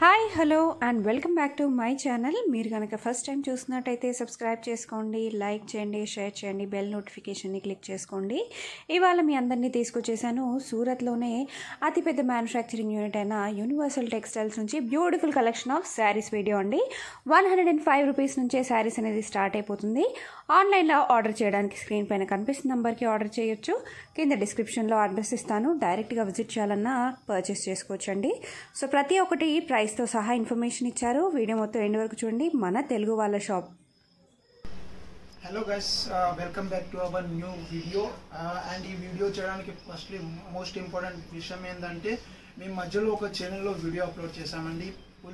Hi hello and welcome back to my channel. మీరు కనుక first time చూసినట్టయితే subscribe చేసుకోండి, లైక్ చేయండి, షేర్ చేయండి, బెల్ నోటిఫికేషన్ని క్లిక్ చేసుకోండి. ఇవాళ మీ అందరినీ తీసుకొచ్చేసాను సూరత్లోనే అతిపెద్ద మ్యానుఫ్యాక్చరింగ్ యూనిట్ అయిన యూనివర్సల్ టెక్స్టైల్స్ నుంచి beautiful collection of saris video అండి. 105 రూపీస్ నుంచే శారీస్ అనేది స్టార్ట్ అయిపోతుంది. ఆన్లైన్లో ఆర్డర్ చేయడానికి స్క్రీన్ పైన కనిపిస్తున్న నెంబర్కి ఆర్డర్ చేయొచ్చు. కింద డిస్క్రిప్షన్లో అడ్రస్ ఇస్తాను, డైరెక్ట్గా విజిట్ చేయాలన్నా పర్చేస్ చేసుకోవచ్చండి. సో ప్రతి ఒక్కటి ప్రైస్తో సహా ఇన్ఫర్మేషన్ ఇచ్చారు. వీడియో మొత్తం ఎండ్ వరకు చూడండి. మన తెలుగు వాళ్ళ shop. Hello guys, welcome back to our new video. And ఈ వీడియో చేయడానికి ఫస్ట్లీ మోస్ట్ ఇంపార్టెంట్ విషయం ఏంటంటే మేము మధ్యలో ఒక ఛానల్లో వీడియో అప్లోడ్ చేసామండి,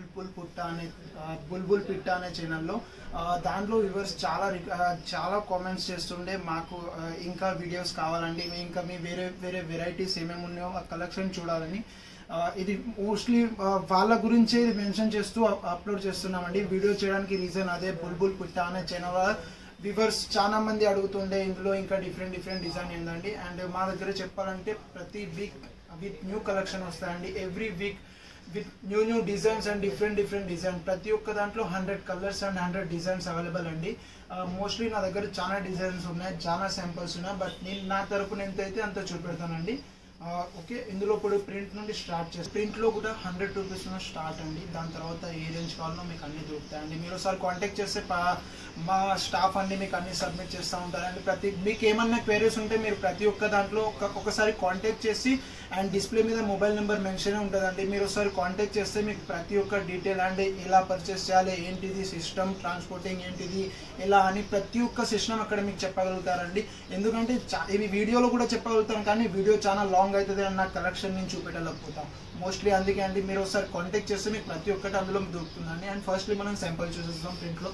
బుల్బుల్ పిట్ట అనే ఛానల్లో. దాంట్లో వ్యూవర్స్ చాలా కామెంట్స్ చేస్తుండే మాకు ఇంకా వీడియోస్ కావాలండి, ఇంకా మీ వేరే వెరైటీస్ ఏమేమి ఉన్నాయో ఆ కలెక్షన్ చూడాలని. ఇది మోస్ట్లీ వాళ్ళ గురించే మెన్షన్ చేస్తూ అప్లోడ్ చేస్తున్నామండి. వీడియో చేయడానికి రీజన్ అదే, బుల్బుల్ పిట్ట అనే ఛానల్ వ్యూవర్స్ చాలా మంది అడుగుతుండే ఇందులో ఇంకా డిఫరెంట్ డిజైన్ ఏందండి. అండ్ మా దగ్గర చెప్పాలంటే ప్రతి వీక్ విత్ న్యూ కలెక్షన్ వస్తాయండి. Every week with new designs and different design. ప్రతి ఒక్క దాంట్లో 100 కలర్స్ అండ్ 100 డిజైన్స్ అవైలబుల్ అండి. మోస్ట్లీ నా దగ్గర చాలా డిజైన్స్ ఉన్నాయి, చాలా శాంపుల్స్ ఉన్నాయి. బట్ నేను నా తరపున ఎంత అయితే అంత చూపెడతానండి. ఓకే, ఇందులో ఇప్పుడు ప్రింట్ నుండి స్టార్ట్ చేస్తాం. ప్రింట్లో కూడా 100 రూపీస్ స్టార్ట్ అండి. దాని తర్వాత ఏ రేంజ్ కావాలో మీకు అన్ని దొరుకుతాయండి. మీరు ఒకసారి కాంటాక్ట్ చేస్తే మా స్టాఫ్ అన్ని మీకు అన్ని సబ్మిట్ చేస్తూ ఉంటారండి. మీకు ఏమన్నా క్వైరీస్ ఉంటే మీరు ప్రతి ఒక్క దాంట్లో ఒకసారి కాంటాక్ట్ చేసి, అండ్ డిస్ప్లే మీద మొబైల్ నెంబర్ మెన్షన్ ఉంటుందండి. మీరు ఒకసారి కాంటాక్ట్ చేస్తే మీకు ప్రతి ఒక్క డీటెయిల్ అండ్ ఎలా పర్చేస్ చేయాలి, ఏంటిది సిస్టమ్, ట్రాన్స్పోర్టింగ్ ఏంటిది, ఎలా అని ప్రతి ఒక్క సిస్టమ్ అక్కడ మీకు చెప్పగలుగుతారండి. ఎందుకంటే ఇవి వీడియోలో కూడా చెప్పగలుగుతాం, కానీ వీడియో చాలా లాంగ్ అవుతుంది అండ్ నాకు కలెక్షన్ నేను చూపెట్టలేకపోతాం మోస్ట్లీ. అందుకే అండి మీరు ఒకసారి కాంటాక్ట్ చేస్తే మీకు ప్రతి ఒక్కటి అందులో దొరుకుతుందండి. అండ్ ఫస్ట్లీ మనం శాంపుల్ చూసేస్తాం. ప్రింట్లో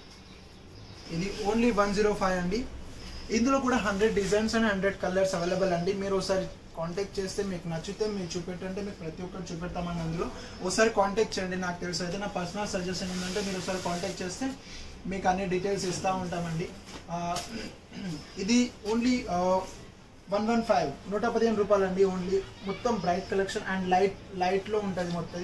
ఇది ఓన్లీ 105 అండి. ఇందులో కూడా 100 డిజైన్స్ అండ్ 100 కలర్స్ అవైలబుల్ అండి. మీరు ఒకసారి కాంటాక్ట్ చేస్తే మీకు నచ్చితే మీరు చూపెట్టంటే మీకు ప్రతి ఒక్కటి చూపెడతామని అందులో ఒకసారి కాంటాక్ట్ చేయండి. నాకు తెలుసు అయితే నా పర్సనల్ సజెషన్ ఏంటంటే మీరు ఒకసారి కాంటాక్ట్ చేస్తే మీకు అన్ని డీటెయిల్స్ ఇస్తూ ఉంటామండి. ఇది ఓన్లీ 115 115 రూపాయలు అండి. ఓన్లీ మొత్తం బ్రైట్ కలెక్షన్ అండ్ లైట్లో ఉంటుంది మొత్తం.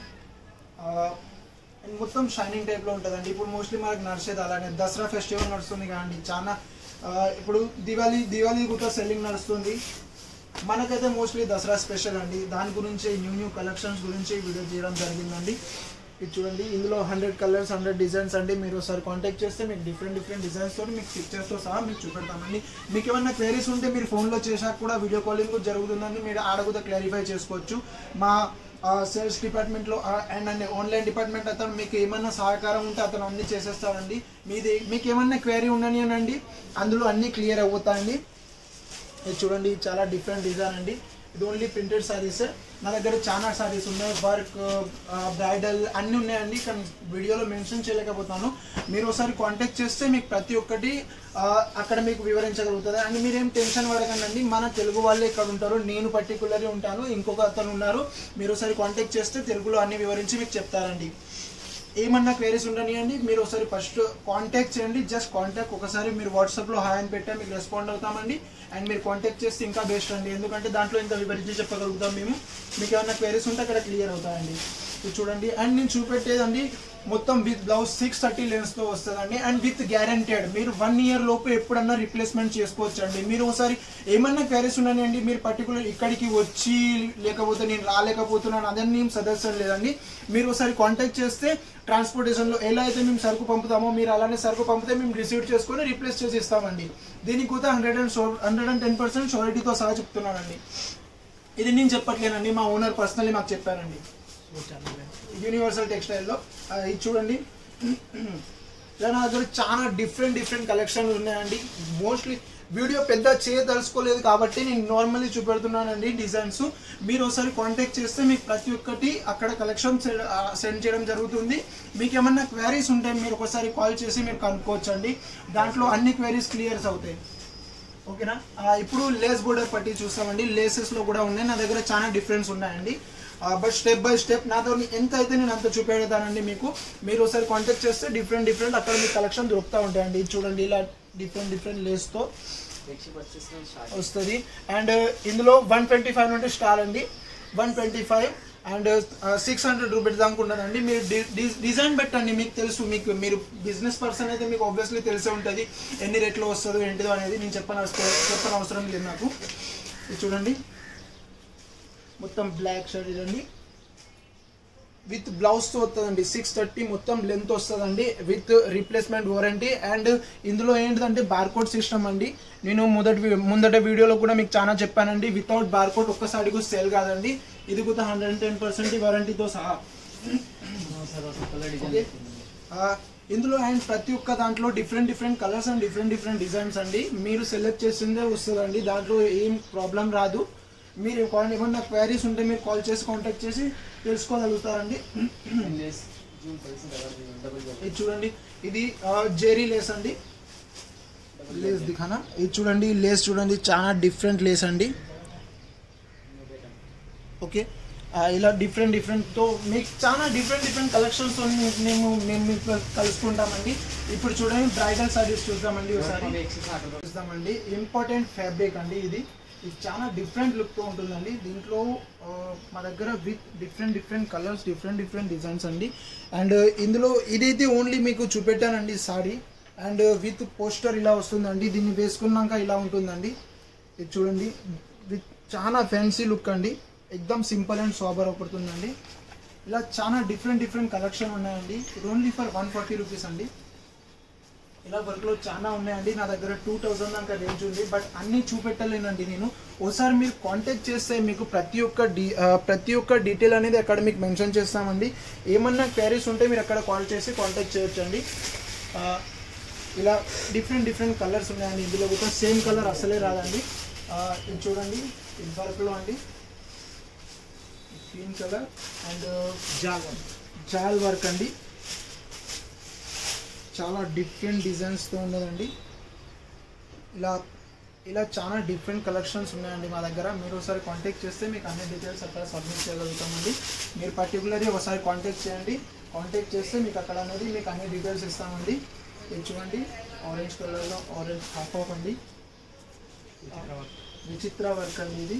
అండ్ మొత్తం షైనింగ్ టైప్లో ఉంటుందండి. ఇప్పుడు మోస్ట్లీ మనకు నడిచేది అలానే దసరా ఫెస్టివల్ నడుస్తుంది కానీ చాలా ఇప్పుడు దివాళీ కూడా సెల్లింగ్ నడుస్తుంది. మనకైతే మోస్ట్లీ దసరా స్పెషల్ అండి. దాని గురించి న్యూ కలెక్షన్స్ గురించి వీడియో చేయడం జరిగిందండి. ఇది చూడండి, ఇందులో 100 కలర్స్ 100 డిజైన్స్ అండి. మీరు ఒకసారి కాంటాక్ట్ చేస్తే మీకు డిఫరెంట్ డిజైన్స్తో మీకు పిక్చర్స్తో సహా మీకు చూపెడతామండి. మీకు ఏమన్నా క్వైరీస్ ఉంటే మీరు ఫోన్లో చేశాక కూడా వీడియో కాలింగ్ కూడా జరుగుతుందండి. మీరు ఆడకుండా క్లారిఫై చేసుకోవచ్చు. మా సేల్స్ డిపార్ట్మెంట్లో అండ్ ఆన్లైన్ డిపార్ట్మెంట్ అతను మీకు ఏమన్నా సహకారం ఉంటే అతను అన్నీ చేసేస్తారండి. మీకు ఏమన్నా క్వైరీ ఉండని అనండి, అందులో అన్నీ క్లియర్ అవుతాయండి. ఇది చూడండి, చాలా డిఫరెంట్ డిజైన్ అండి. ఇది ఓన్లీ ప్రింటెడ్ శారీస్. నా దగ్గర చాలా శారీస్ ఉన్నాయి, వర్క్, బ్రైడల్ అన్నీ ఉన్నాయండి. కానీ వీడియోలో మెన్షన్ చేయలేకపోతాను. మీరు ఒకసారి కాంటాక్ట్ చేస్తే మీకు ప్రతి ఒక్కటి అక్కడ మీకు వివరించగలుగుతుంది. అండ్ మీరేం టెన్షన్ పడకండి, మన తెలుగు వాళ్ళే ఇక్కడ ఉంటారు. నేను పర్టికులర్గా ఉంటాను, ఇంకొక అతను ఉన్నారు. మీరు ఒకసారి కాంటాక్ట్ చేస్తే తెలుగులో అన్ని వివరించి మీకు చెప్తారండి. ఏమన్నా క్వైరీస్ ఉండనియండి, మీరు ఒకసారి ఫస్ట్ కాంటాక్ట్ చేయండి. జస్ట్ కాంటాక్ట్ ఒకసారి మీరు వాట్సాప్లో హాయ్ అని పెట్టా మీకు రెస్పాండ్ అవుతామండి. అండ్ మీరు కాంటాక్ట్ చేస్తే ఇంకా బెస్ట్ అండి, ఎందుకంటే దాంట్లో ఇంకా వివరించి చెప్పగలుగుతాం మేము. మీకు ఏమన్నా క్వైరీస్ ఉంటే అక్కడ క్లియర్ అవుతాయండి. ఇది చూడండి, అండ్ నేను చూపెట్టేదండి మొత్తం విత్ బ్లౌజ్ 630 లెన్స్తో వస్తుందండి. అండ్ విత్ గ్యారంటెడ్ మీరు 1 ఇయర్ లోపు ఎప్పుడన్నా రిప్లేస్మెంట్ చేసుకోవచ్చు అండి. మీరు ఒకసారి ఏమన్నా క్వైరీస్ ఉన్నాయండి, మీరు పర్టికులర్ ఇక్కడికి వచ్చి లేకపోతే నేను రాలేకపోతున్నాను అదన్నీ ఏం సదస్యం లేదండి. మీరు ఒకసారి కాంటాక్ట్ చేస్తే ట్రాన్స్పోర్టేషన్లో ఎలా అయితే మేము సరుకు పంపుతామో మీరు అలానే సరుకు పంపితే మేము రిసీవ్ చేసుకొని రీప్లేస్ చేసి ఇస్తామండి. దీనికి కూడా 110% షూరిటీతో సహా చెప్తున్నానండి. ఇది నేను చెప్పట్లేనండి, మా ఓనర్ పర్సనల్లీ మాకు చెప్పారండి యూనివర్సల్ టెక్స్టైల్లో. ఇది చూడండి, ఇలా నా దగ్గర చాలా డిఫరెంట్ కలెక్షన్స్ ఉన్నాయండి. మోస్ట్లీ వీడియో పెద్ద చేయదలుచుకోలేదు కాబట్టి నేను నార్మల్లీ చూపెడుతున్నానండి డిజైన్స్. మీరు ఒకసారి కాంటాక్ట్ చేస్తే మీకు ప్రతి ఒక్కటి అక్కడ కలెక్షన్ సెండ్ చేయడం జరుగుతుంది. మీకు ఏమన్నా క్వైరీస్ ఉంటే మీరు ఒకసారి కాల్ చేసి మీరు కనుక్కోవచ్చు అండి. దాంట్లో అన్ని క్వైరీస్ క్లియర్స్ అవుతాయి. ఓకేనా. ఇప్పుడు లేస్ బోర్డర్ పట్టి చూస్తామండి. లేసెస్లో కూడా ఉన్నాయి, నా దగ్గర చాలా డిఫరెన్స్ ఉన్నాయండి. బట్ స్టెప్ బై స్టెప్ నాతో ఎంత అయితే నేను అంత చూపెడతానండి మీకు. మీరు ఒకసారి కాంటాక్ట్ చేస్తే డిఫరెంట్ అక్కడ మీకు కలెక్షన్ దొరుకుతూ ఉంటాయండి. చూడండి, ఇలా డిఫరెంట్ లేస్తో వస్తుంది. అండ్ ఇందులో 125 నుండి స్టార్ అండి. 125 అండ్ 600 రూపీస్ దాకా ఉండదండి. మీరు డిజైన్ పెట్టండి, మీకు తెలుసు, మీరు బిజినెస్ పర్సన్ అయితే మీకు ఆబ్వియస్లీ తెలిసే ఉంటుంది ఎన్ని రేట్లో వస్తుందో ఏంటిదో అనేది. నేను చెప్పని అవసరం లేదు నాకు. ఇది చూడండి, మొత్తం బ్లాక్ షర్ట్ ఇదండి, విత్ బ్లౌజ్తో వస్తుందండి. 630 మొత్తం లెంత్ వస్తుందండి, విత్ రీప్లేస్మెంట్ వారంటీ. అండ్ ఇందులో ఏంటిదంటే బార్కోడ్ సిస్టమ్ అండి. నేను ముందట వీడియోలో కూడా మీకు చాలా చెప్పానండి, వితౌట్ బార్కోడ్ ఒక్కసారి కూడా సేల్ కాదండి. ఇది కూడా 110% వారంటీతో సహా. ఇందులో అండ్ ప్రతి ఒక్క దాంట్లో different colours and different designs అండి. మీరు సెలెక్ట్ చేసిందే వస్తుందండి, దాంట్లో ఏం ప్రాబ్లం రాదు. మీరు ఏమన్నా క్వైరీస్ ఉంటే మీరు కాల్ చేసి కాంటాక్ట్ చేసి తెలుసుకోగలుగుతారండి. ఇది చూడండి, ఇది జెరీ లేస్ అండి. లేస్ దిఖానా, ఇది చూడండి, లేస్ చూడండి, చాలా డిఫరెంట్ లేస్ అండి. ఓకే, ఇలా డిఫరెంట్తో మీకు చాలా డిఫరెంట్ కలెక్షన్స్ మేము మీకు కలుసుకుంటామండి. ఇప్పుడు చూడండి, బ్రైడల్ సారీస్ చూద్దామండి ఒకసారి. చూద్దామండి, ఇంపార్టెంట్ ఫ్యాబ్రిక్ అండి. ఇది చాలా డిఫరెంట్ లుక్తో ఉంటుందండి. దీంట్లో మా దగ్గర with different colours, different designs అండి. అండ్ ఇందులో ఇదైతే ఓన్లీ మీకు చూపెట్టానండి సారీ. అండ్ విత్ పోస్టర్ ఇలా వస్తుందండి. దీన్ని వేసుకున్నాక ఇలా ఉంటుందండి. ఇది చూడండి, విత్ చాలా ఫ్యాన్సీ లుక్ అండి. ఎక్దమ్ సింపుల్ అండ్ సోబర్ అవుతుందండి. ఇలా చాలా డిఫరెంట్ కలెక్షన్ ఉన్నాయండి. ఇది ఓన్లీ ఫర్ 140 రూపీస్ అండి. ఇలా వర్క్లో చాలా ఉన్నాయండి. నా దగ్గర 2000 దాకా రేంజ్ ఉంది, బట్ అన్నీ చూపెట్టలేనండి నేను. ఒకసారి మీరు కాంటాక్ట్ చేస్తే మీకు ప్రతి ఒక్క డీటెయిల్ అనేది అక్కడ మీకు మెన్షన్ చేస్తామండి. ఏమన్నా క్వైరీస్ ఉంటే మీరు అక్కడ కాల్ చేసి కాంటాక్ట్ చేయొచ్చండి. ఇలా డిఫరెంట్ కలర్స్ ఉన్నాయండి. ఇందులో కూడా సేమ్ కలర్ అసలే రాదండి. ఇది చూడండి, ఇది వర్క్లో అండి, గ్రీన్ కలర్ అండ్ జాల్ వర్క్ అండి. చాలా డిఫరెంట్ డిజైన్స్తో ఉన్నదండి. ఇలా చాలా డిఫరెంట్ కలెక్షన్స్ ఉన్నాయండి మా దగ్గర. మీరు ఒకసారి కాంటాక్ట్ చేస్తే మీకు అన్ని డీటెయిల్స్ అక్కడ సబ్మిట్ చేయగలుగుతామండి. మీరు పర్టికులర్గా ఒకసారి కాంటాక్ట్ చేయండి. కాంటాక్ట్ చేస్తే మీకు అక్కడ అనేది మీకు అన్ని డీటెయిల్స్ ఇస్తామండి. ఇది చూడండి, ఆరెంజ్ కలర్లో ఆరెంజ్ హాఫ్ అండి, విచిత్ర వర్క్ అండి. ఇది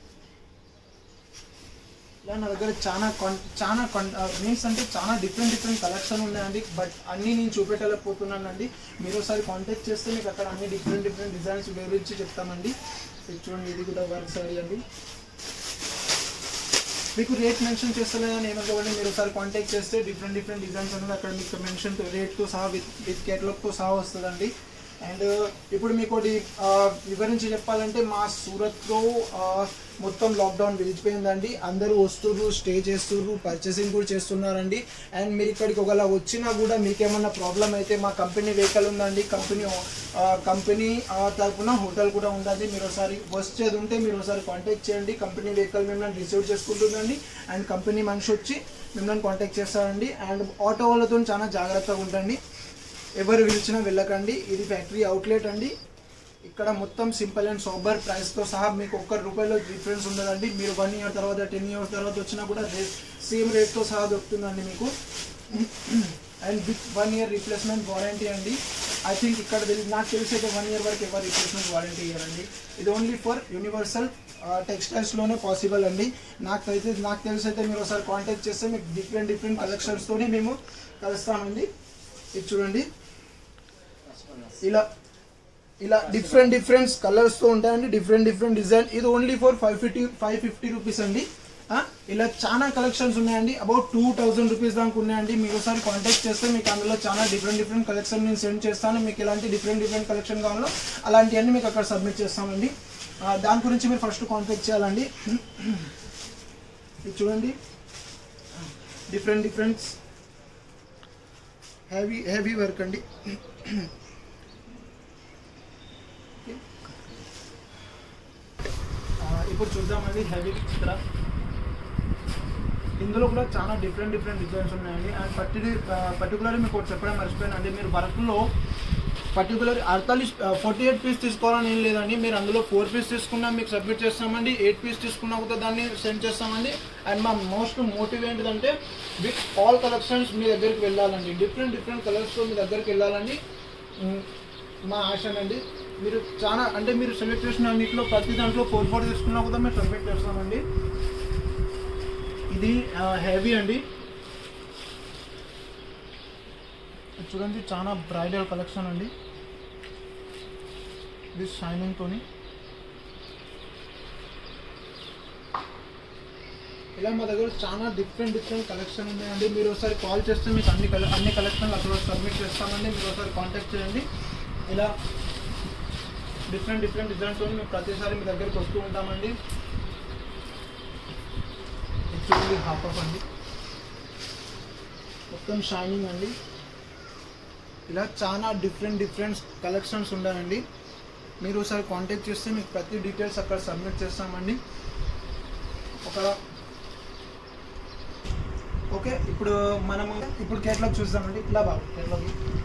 ఇలా నా దగ్గర చాలా మీన్స్ అంటే చాలా డిఫరెంట్ కలెక్షన్ ఉన్నాయండి. బట్ అన్నీ నేను చూపెట్టలేకపోతున్నానండి. మీరు ఒకసారి కాంటాక్ట్ చేస్తే మీకు అక్కడ అన్ని డిఫరెంట్ డిజైన్స్ వివరించి చెప్తామండి. ఇది చూడండి, ఇది కూడా వర్క్ సారీ అండి. మీకు రేట్ మెన్షన్ చేస్తలేదని ఏమనుకోండి, మీరు ఒకసారి కాంటాక్ట్ చేస్తే డిఫరెంట్ డిజైన్స్ అనేది అక్కడ మీకు మెన్షన్ రేట్తో సహా విత్ కేటలాగ్తో సహా వస్తుందండి. అండ్ ఇప్పుడు మీకు ఒకటి వివరించి చెప్పాలంటే, మా సూరత్లో మొత్తం లాక్డౌన్ విడిచిపోయిందండి. అందరూ వస్తుర్రు, స్టే చేస్తుర్రు, పర్చేసింగ్ కూడా చేస్తున్నారండి. అండ్ మీరు ఇక్కడికి ఒకవేళ వచ్చినా కూడా మీకేమన్నా ప్రాబ్లం అయితే మా కంపెనీ వెహికల్ ఉందండి. కంపెనీ తరఫున హోటల్ కూడా ఉందండి. మీరు ఒకసారి వచ్చేది ఉంటే మీరు ఒకసారి కాంటాక్ట్ చేయండి. కంపెనీ వెహికల్ మిమ్మల్ని రిసీవ్ చేసుకుంటుందండి. అండ్ కంపెనీ మనిషి వచ్చి మిమ్మల్ని కాంటాక్ట్ చేస్తారండి. అండ్ ఆటో వాళ్ళతో చాలా జాగ్రత్తగా ఉండండి, ఎవరు పిలిచినా వెళ్ళకండి. ఇది ఫ్యాక్టరీ అవుట్లెట్ అండి. ఇక్కడ మొత్తం సింపుల్ అండ్ సోబర్ ప్రైస్తో సహా మీకు ₹1 డిఫరెన్స్ ఉండదండి. మీరు 1 ఇయర్ తర్వాత 10 ఇయర్స్ తర్వాత వచ్చినా కూడా సేమ్ రేట్తో సహా దొరుకుతుందండి మీకు. And with 1 year replacement warranty అండి. ఐ థింక్ ఇక్కడ నాకు తెలిసి అయితే 1 ఇయర్ వరకు ఎవరు రీప్లేస్మెంట్ వారంటీ ఇవ్వరండి. ఇది ఓన్లీ ఫర్ యూనివర్సల్ టెక్స్టైల్స్లోనే పాసిబుల్ అండి. నాకు తెలిసి అయితే మీరు ఒకసారి కాంటాక్ట్ చేస్తే మీకు డిఫరెంట్ కలెక్షన్స్తోనే మేము కలుస్తామండి. ఇది చూడండి, ఇలా డిఫరెంట్ కలర్స్తో ఉంటాయండి, డిఫరెంట్ డిజైన్. ఇది ఓన్లీ ఫర్ 550 రూపీస్ అండి. ఇలా చాలా కలెక్షన్స్ ఉన్నాయండి. అబౌట్ 2000 రూపీస్ దాకా ఉన్నాయండి. మీరు ఒకసారి కాంటాక్ట్ చేస్తే మీకు అందులో చాలా డిఫరెంట్ కలెక్షన్ నేను సెండ్ చేస్తాను. మీకు ఎలాంటి డిఫరెంట్ కలెక్షన్ కావాలో అలాంటివన్నీ మీకు అక్కడ సబ్మిట్ చేస్తామండి. దాని గురించి మీరు ఫస్ట్ కాంటాక్ట్ చేయాలండి. ఇది చూడండి, డిఫరెంట్ హెవీ వర్క్ అండి. ఇప్పుడు చూద్దామండి హెవీ చిత్ర. ఇందులో కూడా చాలా డిఫరెంట్ డిజైన్స్ ఉన్నాయండి. అండ్ పర్టికులర్లీ మీకు ఒకటి చెప్పడం మర్చిపోయానండి. మీరు వర్క్లో పర్టికులర్ 48 పీస్ తీసుకోవాలని ఏం లేదండి. మీరు అందులో 4 పీస్ తీసుకున్నా మీకు సబ్మిట్ చేస్తామండి. 8 పీస్ తీసుకున్నా కూడా దాన్ని సెండ్ చేస్తామండి. అండ్ మా మోస్ట్ మోటివ్ ఏంటిదంటే విత్ ఆల్ కలెక్షన్స్ మీ దగ్గరికి వెళ్ళాలండి. డిఫరెంట్ కలర్స్తో మీ దగ్గరికి వెళ్ళాలని మా ఆశనండి. మీరు చాలా అంటే మీరు సెలెక్ట్ చేసిన అన్నింటిలో ప్రతి దాంట్లో 4 తీసుకున్నా కూడా మేము సబ్మిట్ చేస్తామండి. ఇది హెవీ అండి, చూడండి చాలా బ్రైడల్ కలెక్షన్ అండి. ఇది షైనింగ్ తోని ఇలా మా దగ్గర చాలా డిఫరెంట్ కలెక్షన్ ఉన్నాయండి. మీరు ఒకసారి కాల్ చేస్తే మీకు అన్ని కలెక్షన్లు అక్కడ సబ్మిట్ చేస్తామండి. మీరు ఒకసారి కాంటాక్ట్ చేయండి. ఇలా డిఫరెంట్ డిజైన్తో మేము ప్రతిసారి మీ దగ్గరికి వస్తూ ఉంటామండి. చూడండి హాఫ్ ఆఫ్ అండి, మొత్తం షైనింగ్ అండి. ఇలా చాలా డిఫరెంట్ కలెక్షన్స్ ఉన్నాయండి. మీరు ఒకసారి కాంటాక్ట్ చేస్తే మీకు ప్రతి డీటెయిల్స్ అక్కడ సబ్మిట్ చేస్తామండి. ఓకే, ఇప్పుడు మనము కేటలాగ్ చూద్దామండి. ఇలా బాగా కేటలాగ్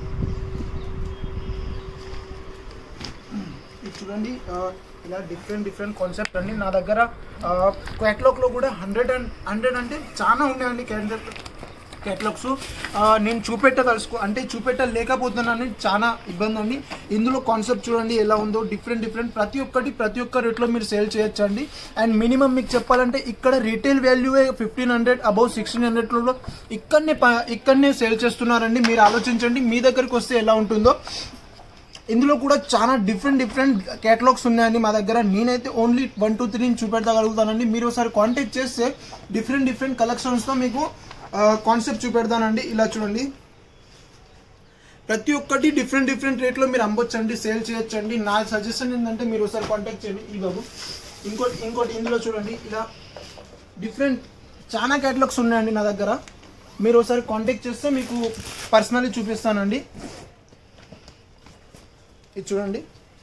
ఇది చూడండి. ఇలా డిఫరెంట్ కాన్సెప్ట్ అండి. నా దగ్గర కేటలాగ్లో కూడా 100 అంటే చాలా ఉన్నాయండి కేటలాగ్స్. నేను చూపెట్టలేకపోతున్నాను, చాలా ఇబ్బంది అండి. ఇందులో కాన్సెప్ట్ చూడండి ఎలా ఉందో, డిఫరెంట్ ప్రతి ఒక్క రేట్లో మీరు సేల్ చేయొచ్చు అండి. అండ్ మినిమం మీకు చెప్పాలంటే ఇక్కడ రీటైల్ వాల్యూ 1500 అబౌవ్ 1600లో ఇక్కడనే సేల్ చేస్తున్నారండి. మీరు ఆలోచించండి మీ దగ్గరికి వస్తే ఎలా ఉంటుందో. ఇందులో కూడా చాలా డిఫరెంట్ కేటలాగ్స్ ఉన్నాయండి మా దగ్గర. నేనైతే ఓన్లీ 1 2 3 చూపెట్టగలుగుతానండి. మీరు ఒకసారి కాంటాక్ట్ చేస్తే డిఫరెంట్ కలెక్షన్స్తో మీకు కాన్సెప్ట్ చూపెడతానండి. ఇలా చూడండి, ప్రతి ఒక్కటి డిఫరెంట్ రేట్లో మీరు అమ్మొచ్చండి, సేల్ చేయొచ్చండి. నా సజెషన్ ఏంటంటే మీరు ఒకసారి కాంటాక్ట్ చేయండి. ఈ బాబు ఇంకోటి ఇందులో చూడండి, ఇలా డిఫరెంట్ చాలా కేటలాగ్స్ ఉన్నాయండి నా దగ్గర. మీరు ఒకసారి కాంటాక్ట్ చేస్తే మీకు పర్సనల్లీ చూపిస్తానండి. ఇది చూడండి,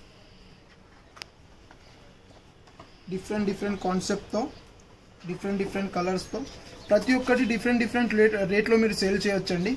డిఫరెంట్ కాన్సెప్ట్తో డిఫరెంట్ కలర్స్తో ప్రతి ఒక్కటి డిఫరెంట్ రేట్లో మీరు సేల్ చేయొచ్చండి.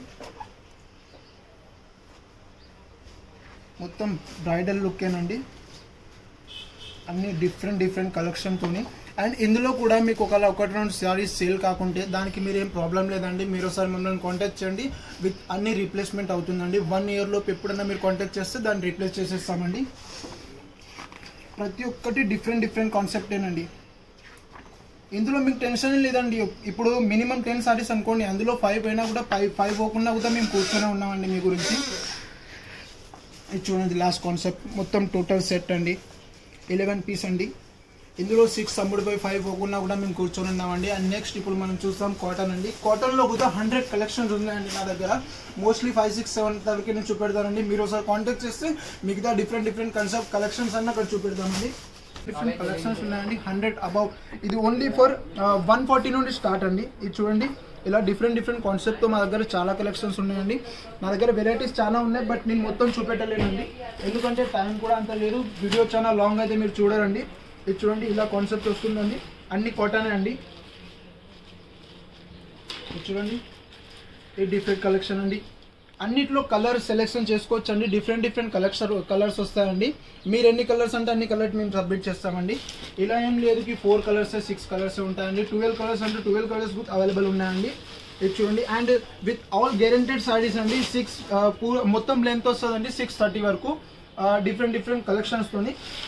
మొత్తం బ్రైడల్ లుక్కేనండి, అన్ని డిఫరెంట్ కలెక్షన్తోని. అండ్ ఇందులో కూడా మీకు ఒకవేళ 1-2 శారీస్ సేల్ కాకుంటే దానికి మీరు ఏం ప్రాబ్లం లేదండి. మీరు ఒకసారి మమ్మల్ని కాంటాక్ట్ చేయండి, విత్ అన్ని రీప్లేస్మెంట్ అవుతుందండి. 1 ఇయర్లోపు ఎప్పుడైనా మీరు కాంటాక్ట్ చేస్తే దాన్ని రీప్లేస్ చేసేస్తామండి. ప్రతి ఒక్కటి డిఫరెంట్ కాన్సెప్టేనండి. ఇందులో మీకు టెన్షన్ లేదండి. ఇప్పుడు మినిమం 10 సారీస్ అనుకోండి, అందులో 5 అయినా కూడా 5 పోకుండా కూడా మేము కూర్చొనే ఉన్నామండి మీ గురించి. ఇది చూడండి, లాస్ట్ కాన్సెప్ట్ మొత్తం టోటల్ సెట్ అండి, 11 పీస్ అండి. ఇందులో 6 అమ్ముడుపై 5 పోకుండా కూడా మేము కూర్చొని ఉన్నామండి. అండ్ నెక్స్ట్ ఇప్పుడు మనం చూస్తాం కాటన్ అండి. కాటన్లో కూడా 100 కలెక్షన్స్ ఉన్నాయండి నా దగ్గర. మోస్ట్లీ 5 6 7 వరకు నేను చూపెడతానండి. మీరు ఒకసారి కాంటాక్ట్ చేస్తే మిగతా డిఫరెంట్ కన్సెప్ట్ కలెక్షన్స్ అన్నీ అక్కడ చూపెడతామండి. డిఫరెంట్ కలెక్షన్స్ ఉన్నాయండి, 100 అబౌవ్. ఇది ఓన్లీ ఫర్ 140 నుండి స్టార్ట్ అండి. ఇది చూడండి, ఇలా డిఫరెంట్ కాన్సెప్ట్తో మా దగ్గర చాలా కలెక్షన్స్ ఉన్నాయండి. నా దగ్గర వెరైటీస్ చాలా ఉన్నాయి, బట్ నేను మొత్తం చూపెట్టలేనండి ఎందుకంటే టైం కూడా అంత లేదు. వీడియో చాలా లాంగ్ అయితే మీరు చూడరండి. ఇది చూడండి, ఇలా కాన్సెప్ట్ వస్తుందండి, అన్ని కాటనే అండి. ఇది చూడండి, ఇది డిఫరెంట్ కలెక్షన్ అండి. అన్నిట్లో కలర్ సెలెక్షన్ చేసుకోవచ్చు అండి. డిఫరెంట్ కలర్స్ వస్తాయండి. మీరు ఎన్ని కలర్స్ అంటే అన్ని కలర్స్ మేము సబ్మిట్ చేస్తామండి. ఇలా ఏం లేదు కి 4 కలర్స్ 6 కలర్స్ ఉంటాయండి. 12 కలర్స్ అంటే 12 కలర్స్ అవైలబుల్ ఉన్నాయండి. ఇది చూడండి, and with all guaranteed saris అండి. 6 మొత్తం లెంత్ వస్తుందండి 630 వరకు. డిఫరెంట్ కలెక్షన్స్తోని.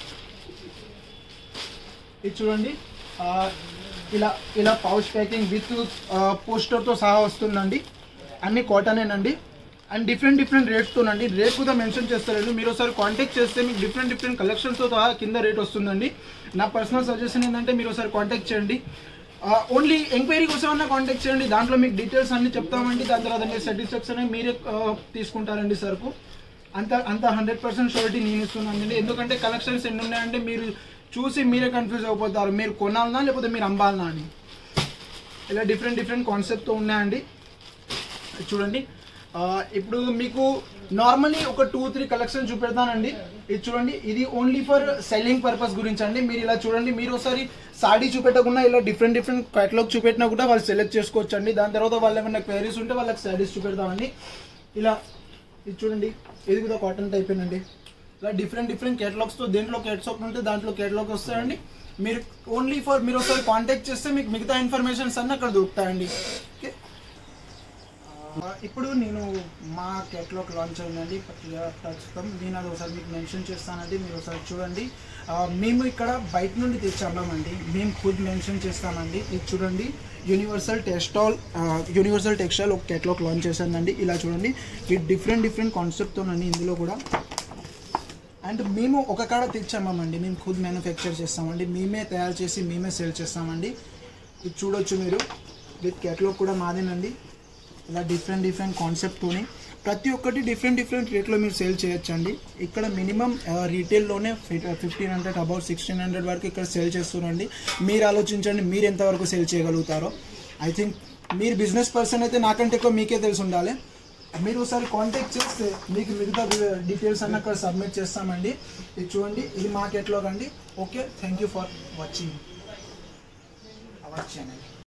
ఇది చూడండి, ఇలా పౌచ్ ప్యాకింగ్ విత్ పోస్టర్తో సహా వస్తుందండి. అన్ని కాటనేనండి. అండ్ డిఫరెంట్ రేట్స్తోనండి. రేట్ కూడా మెన్షన్ చేస్తారండి. మీరు ఒకసారి కాంటాక్ట్ చేస్తే మీకు డిఫరెంట్ కలెక్షన్స్తో కింద రేట్ వస్తుందండి. నా పర్సనల్ సజెషన్ ఏంటంటే మీరు ఒకసారి కాంటాక్ట్ చేయండి. ఓన్లీ ఎంక్వైరీ కోసం అన్నా కాంటాక్ట్ చేయండి. దాంట్లో మీకు డీటెయిల్స్ అన్ని చెప్తామండి. దాని తర్వాత మీరు సాటిస్ఫాక్షన్ మీరే తీసుకుంటారండి సరుకు. అంత 100% షూరిటీ నేను ఇస్తున్నానండి. ఎందుకంటే కలెక్షన్స్ ఎన్ని ఉన్నాయంటే మీరు చూసి మీరే కన్ఫ్యూజ్ అయిపోతారు, మీరు కొనాలనా లేకపోతే మీరు అమ్మాలనా అని. ఇలా డిఫరెంట్ కాన్సెప్ట్తో ఉన్నాయండి. చూడండి, ఇప్పుడు మీకు నార్మల్లీ ఒక 2-3 కలెక్షన్ చూపెడతానండి. ఇది చూడండి, ఇది ఓన్లీ ఫర్ సెల్లింగ్ పర్పస్ గురించి అండి. మీరు ఇలా చూడండి, మీరు ఒకసారి సాడీ చూపెట్టకుండా ఇలా డిఫరెంట్ కేటలాగ్ చూపెట్టినా కూడా వాళ్ళు సెలెక్ట్ చేసుకోవచ్చు అండి. దాని తర్వాత వాళ్ళు ఏమైనా క్వైరీస్ ఉంటే వాళ్ళకి శారీస్ చూపెడతామండి. ఇలా ఇది చూడండి, ఇది కూడా కాటన్ టైపేనండి. ఇలా డిఫరెంట్ కేటలాగ్స్తో దేంట్లో కేటలాగ్ ఉంటే దాంట్లో కేటలాగ్ వస్తాయండి. మీరు ఓన్లీ ఫర్ మీరు ఒకసారి కాంటాక్ట్ చేస్తే మీకు మిగతా ఇన్ఫర్మేషన్స్ అన్నీ అక్కడ దొరుకుతాయండి. ఓకే, ఇప్పుడు నేను మా కేటలాగ్ లాంచ్ అయిందండి ప్రస్తుతం. నేను అది ఒకసారి మీకు మెన్షన్ చేస్తానండి. మీరు ఒకసారి చూడండి. మేము ఇక్కడ బయట నుండి తెచ్చామండి, మేము ఖుద్ మెన్షన్ చేస్తామండి. ఇది చూడండి, యూనివర్సల్ టెక్స్టైల్ ఒక కేటలాగ్ లాంచ్ చేశానండి. ఇలా చూడండి, ఈ డిఫరెంట్ కాన్సెప్ట్తోనండి ఇందులో కూడా. అండ్ మేము ఒక కాడ తెచ్చామండి, మేము ఖుద్ మ్యానుఫ్యాక్చర్ చేస్తామండి, మేమే తయారు చేసి మేమే సేల్ చేస్తామండి. ఇది చూడొచ్చు మీరు, విత్ కేటలాగ్ కూడా మాదేనండి. ఇలా డిఫరెంట్ కాన్సెప్ట్తోని ప్రతి ఒక్కటి డిఫరెంట్ రేట్లో మీరు సేల్ చేయొచ్చండి. ఇక్కడ మినిమం రీటైల్లోనే 1500 అబౌట్ 1600 వరకు ఇక్కడ సేల్ చేస్తున్నారండి. మీరు ఆలోచించండి, మీరు ఎంతవరకు సేల్ చేయగలుగుతారో. ఐ థింక్ మీరు బిజినెస్ పర్సన్ అయితే నాకంటే ఎక్కువ మీకే తెలిసి ఉండాలి. మీరు ఒకసారి కాంటాక్ట్ చేస్తే మీకు మిగతా డీటెయిల్స్ అన్నీ అక్కడ సబ్మిట్ చేస్తామండి. ఇది చూడండి, ఇది మా కేటలాగ్ అండి. Okay, thank you for watching our channel.